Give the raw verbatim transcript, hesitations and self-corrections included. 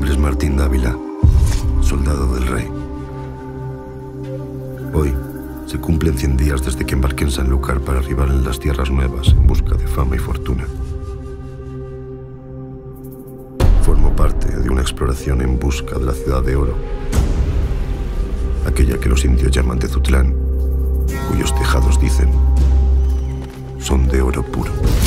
nombre es Martín Dávila, soldado del rey. Hoy se cumplen cien días desde que embarqué en Sanlúcar para arribar en las tierras nuevas en busca de fama y fortuna. Formo parte de una exploración en busca de la ciudad de oro, aquella que los indios llaman Tezutlán, cuyos tejados dicen son de oro puro.